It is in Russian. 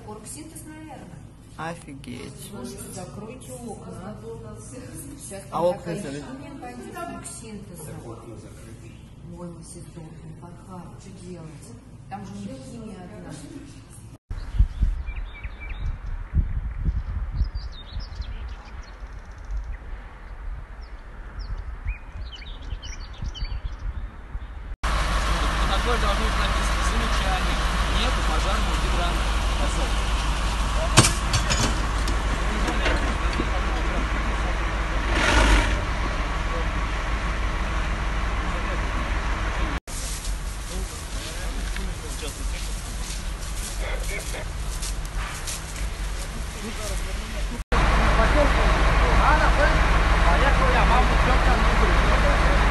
Оргсинтез, наверное. Офигеть. Слушайте, закройте окна. Сейчас А окна закрыть? Оргсинтеза. Ой, мы все сдохнем. Фархад, что делать? Там же не химия одна. Такое должно быть написано: замечание, нету пожарного гидранта. Поехал я, маму, все там не будет.